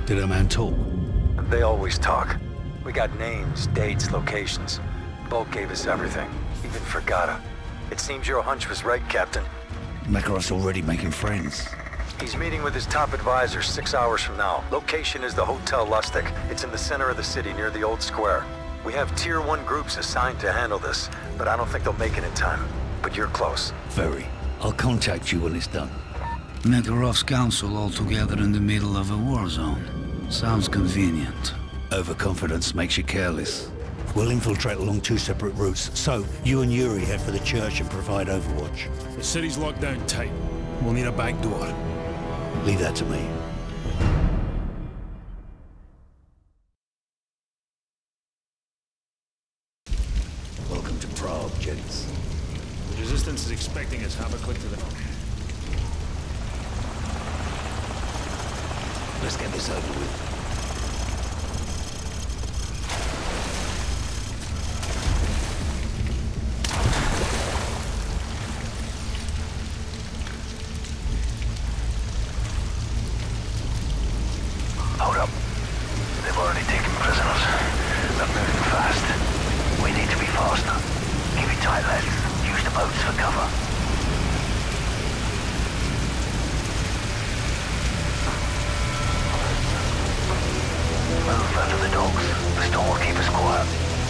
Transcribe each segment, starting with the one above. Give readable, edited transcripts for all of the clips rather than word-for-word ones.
Did our man talk? They always talk. We got names, dates, locations. Volk gave us everything, even Fragata. It seems your hunch was right, Captain. Makarov's already making friends. He's meeting with his top advisor 6 hours from now. Location is the Hotel Lustig. It's in the center of the city near the old square. We have Tier 1 groups assigned to handle this, but I don't think they'll make it in time. But you're close. Very. I'll contact you when it's done. Makarov's council all together in the middle of a war zone. Sounds convenient. Overconfidence makes you careless. We'll infiltrate along 2 separate routes, so you and Yuri head for the church and provide overwatch. The city's locked down tight. We'll need a back door. Leave that to me. Welcome to Prague, gents. The Resistance is expecting us. Have a click to the north. Let's get this over with. Hold up. They've already taken prisoners. They're moving fast. We need to be faster. Keep it tight, lads. Use the boats for cover. Move under the docks. The storm will keep us quiet.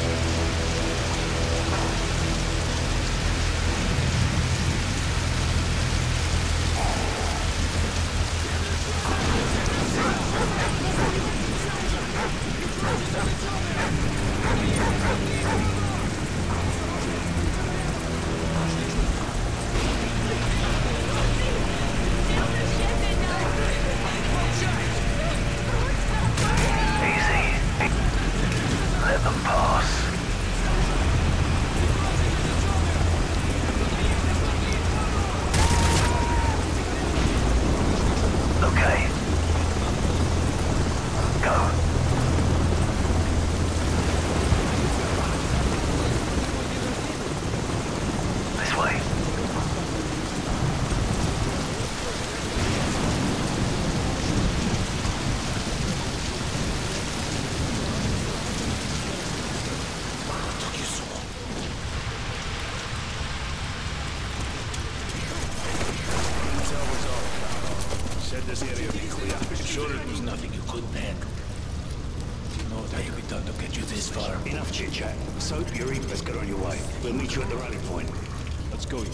Enough chit-chat. Soap, Yuri, let's get on your way. We'll meet you at the rally point. Let's go.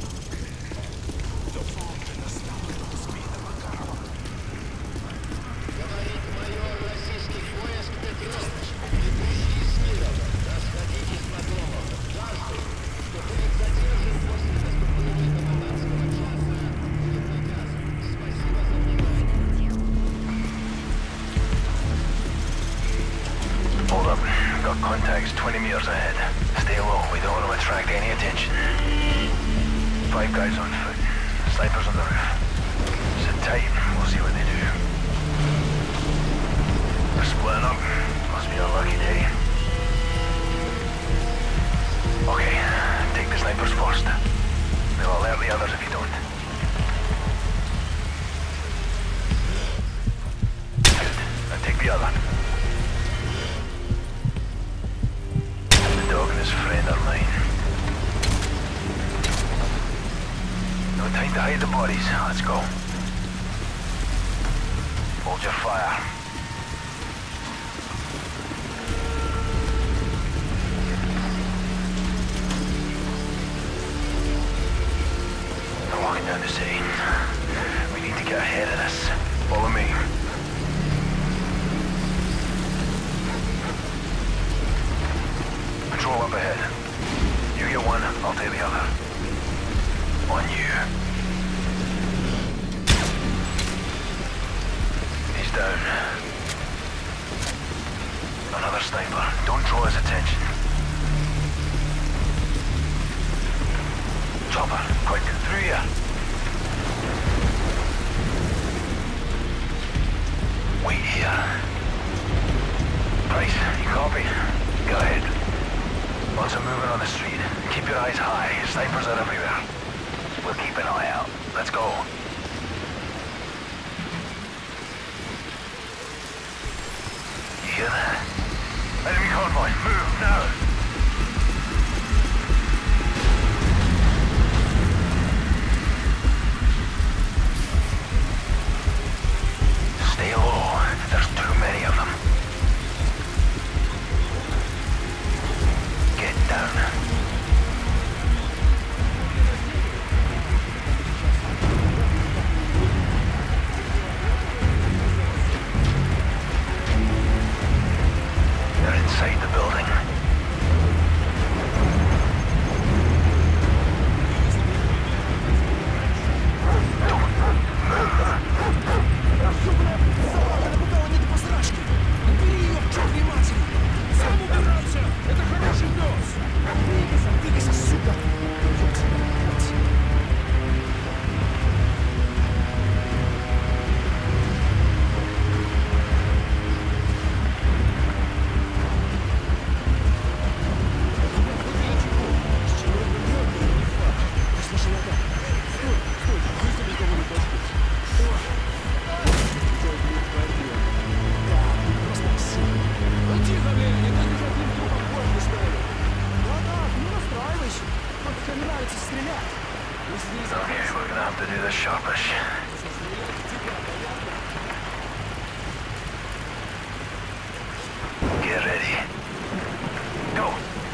Contacts 20 meters ahead. Stay low, we don't want to attract any attention. 5 guys on foot. Snipers on the roof. Sit tight, we'll see what they do. They're splitting up. Must be a lucky day. Okay, take the snipers first. They'll alert the others if you don't. Good, now take the other. Dog and his friend are mine. No time to hide the bodies. Let's go. Hold your fire. They're walking down the city. We need to get ahead of this. Follow me. Patrol up ahead. You get one, I'll take the other. On you. He's down. Another sniper. Don't draw his attention. Chopper, quick, through here. Wait here. Price, you copy? Go ahead. Lots of movement on the street. Keep your eyes high. Snipers are everywhere. We'll keep an eye out. Let's go. hear that? Enemy convoy, move, now! Stay low. There's too many of them. Get down. They're inside the building. Okay, we're gonna have to do this sharpish. Get ready. Go!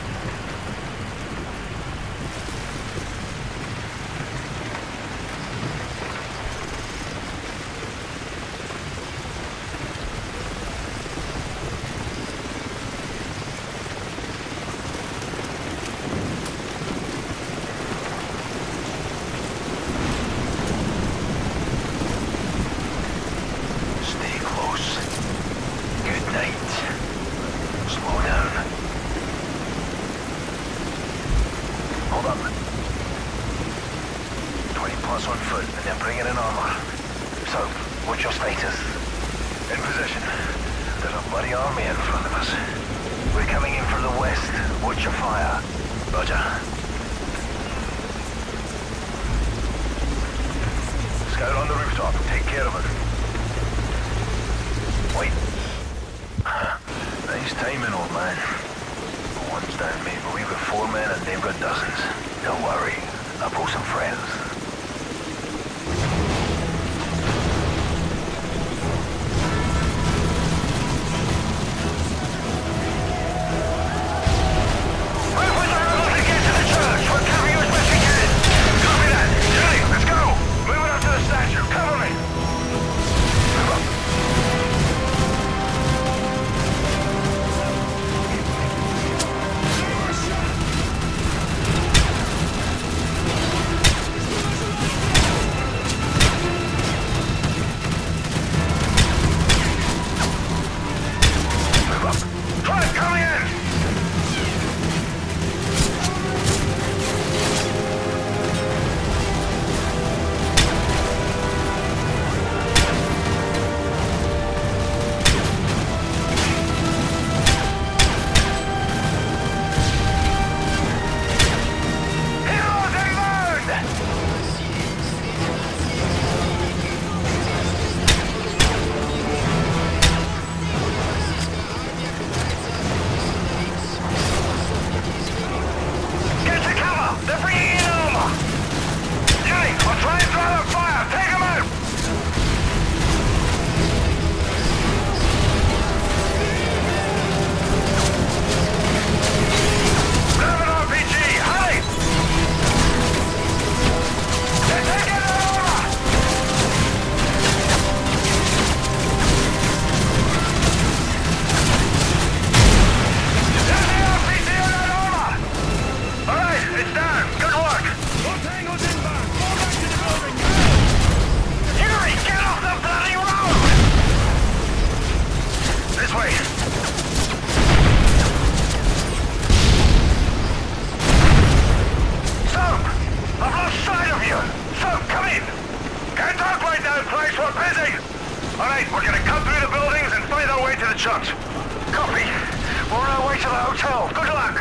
chunks. Copy. We're on our way to the hotel. Good luck.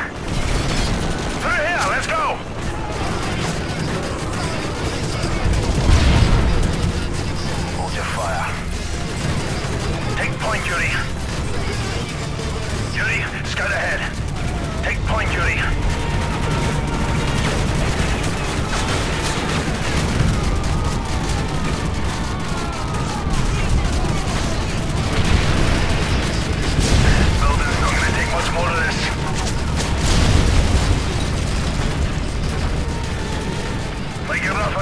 Through here, let's go. Hold your fire. Take point, Yuri.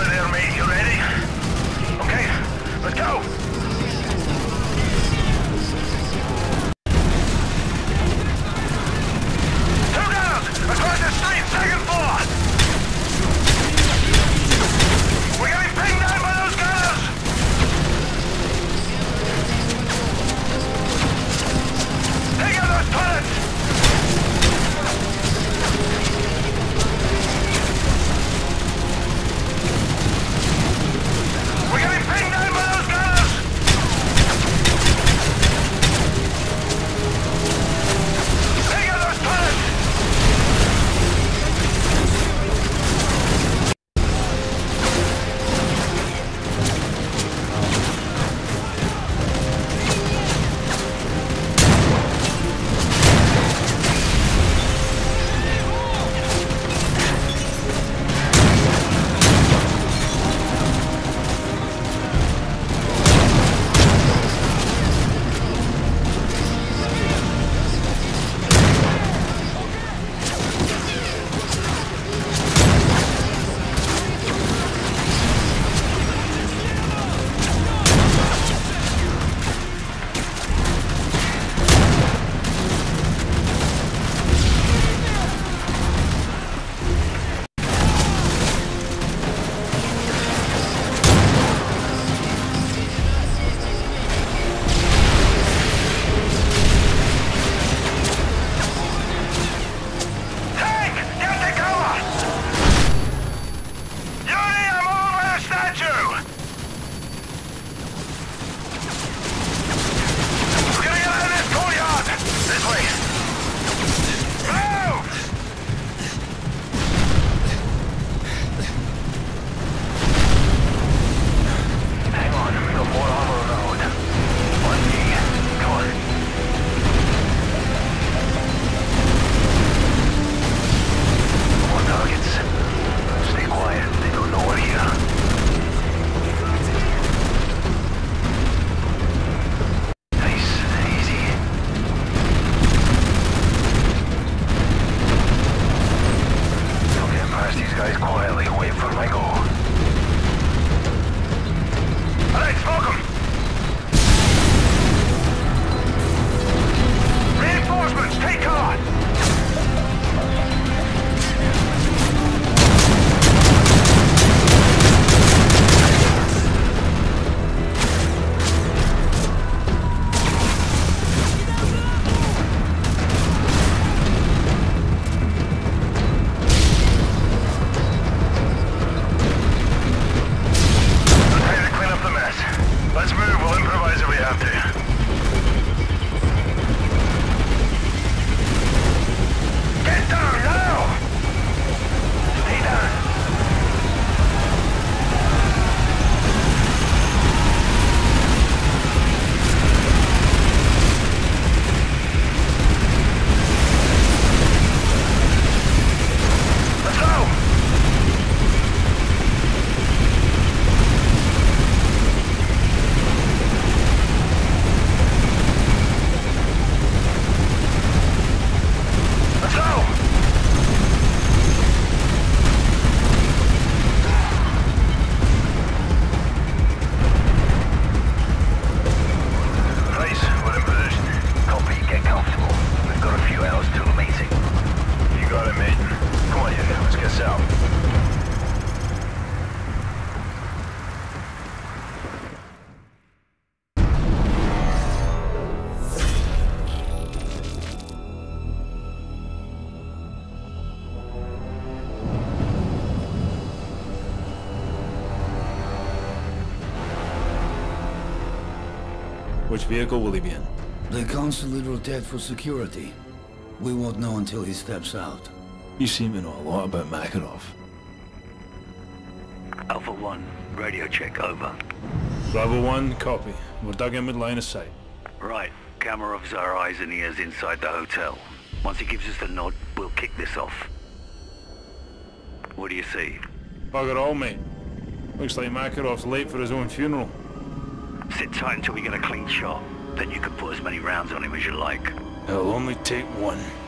Right there, mate. You ready? Okay, let's go! Two gunners! Across the street, second floor! We're getting pinged down by those gunners! Take out those turrets! We're getting pinged down by those gunners! Take out those turrets! Which vehicle will he be in? They constantly rotate for security. We won't know until he steps out. You seem to know a lot about Makarov. Alpha 1, radio check, over. Bravo 1, copy. We're dug in with line of sight. Right, Kamarov's our eyes and ears inside the hotel. Once he gives us the nod, we'll kick this off. What do you see? Bugger all, mate. Looks like Makarov's late for his own funeral. Sit tight until we get a clean shot. Then you can put as many rounds on him as you like. It'll only take one.